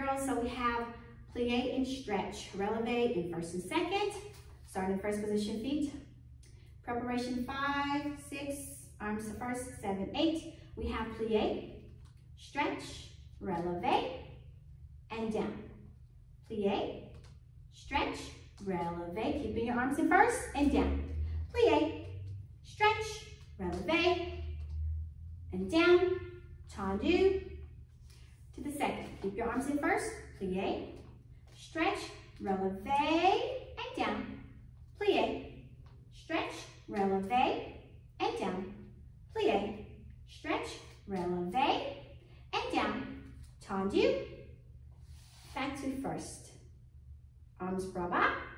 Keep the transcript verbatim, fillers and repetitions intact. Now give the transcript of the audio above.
girls. So we have plie and stretch, releve in first and second. Start in first position, feet. Preparation five, six, arms to first, seven, eight. We have plie, stretch, releve, and down. Plie, stretch, releve, keeping your arms in first, and down. Plie, stretch, releve, and down. Tendu. To the second. Keep your arms in first. Plie, stretch, releve, and down. Plie, stretch, releve, and down. Plie, stretch, releve, and down. Tendu. Back to first. Arms bras bas.